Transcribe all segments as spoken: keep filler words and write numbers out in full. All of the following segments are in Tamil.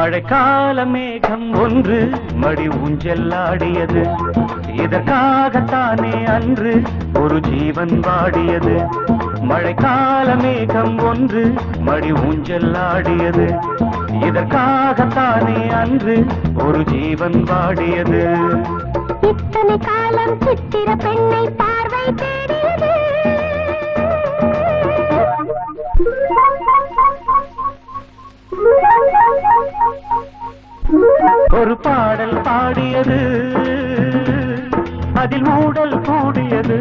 மழைக்கால மேகம் ஒன்று மடி ஊஞ்செல்லாடியது. இதற்காகத்தானே அன்று ஒரு ஜீவன் வாடியது. மழைக்கால மேகம் ஒன்று மடி ஊஞ்செல்லாடியது. இதற்காகத்தானே அன்று ஒரு ஜீவன் வாடியது. இத்தனை காலம் சித்திர பெண்ணை பார்வை தேடியது. ஒரு பாடல் பாடியது, அதில் ஊடல் கூடியது.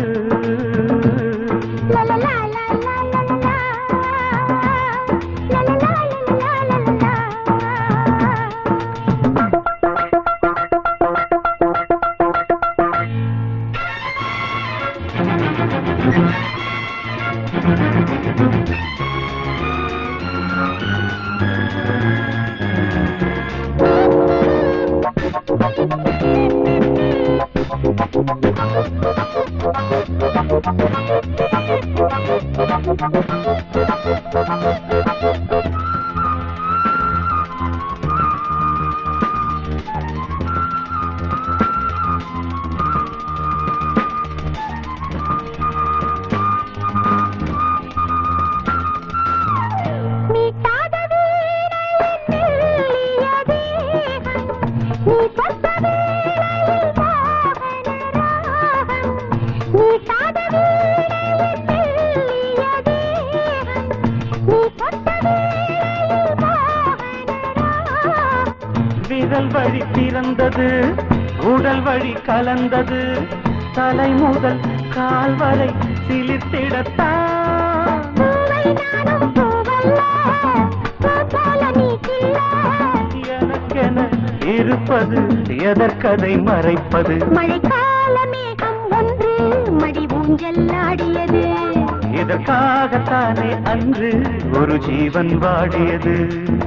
விரல் வழி பிறந்தது, உடல் வழி கலந்தது. தலை முதல் கால் வரை சிலிர்த்திடத்தான். எனக்கென இருப்பது எதற்கதை மறைப்பது. மழைக்கால மேகம் ஒன்று மடி ஊஞ்செல்லாடியது. இதற்காகத்தானே அன்று ஒரு ஜீவன் வாடியது.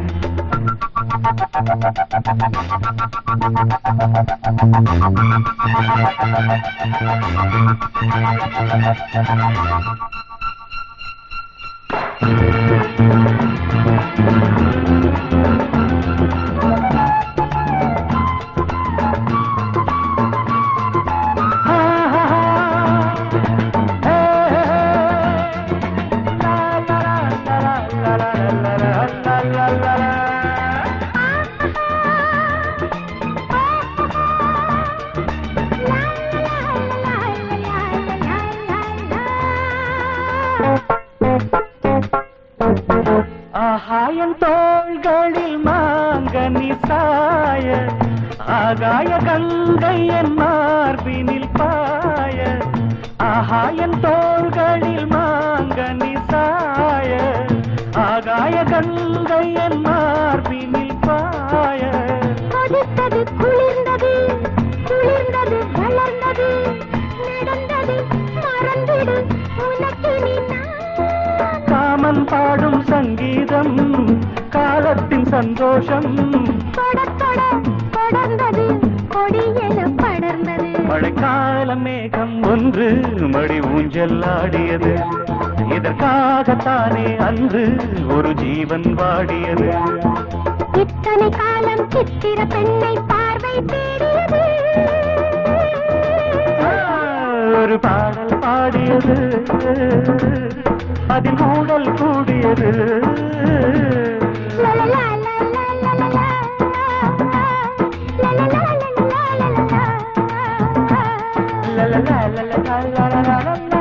ஆகாயன் தோள்களில் மாங்கனி சாய, ஆகாய கங்கை என் மார்பினில் பாய. ஆகாயன் தோள்களில் மாங்கனி சாய, ஆகாய கங்கை என் மார்பினில் பாய. கொதித்தது குளிர்ந்தது, குளிர்ந்தது வளர்ந்தது, நடந்தது மறந்திடு உனக்கு நீ. காமன் பாடும் சங்கீதம் காலத்தின் சந்தோஷம். தொடர்ந்தது கொடியென படர்ந்தது. மழைக்கால மேகம் ஒன்று மடி ஊஞ்செல்லாடியது. இதற்காகத்தானே அன்று ஒரு ஜீவன் வாடியது. இத்தனை காலம் சித்திர பெண்ணை பார்வை தேடியது. ஒரு பாடல் பாடியது, அதில் ஊடல் கூடியது. la la la la la la la la la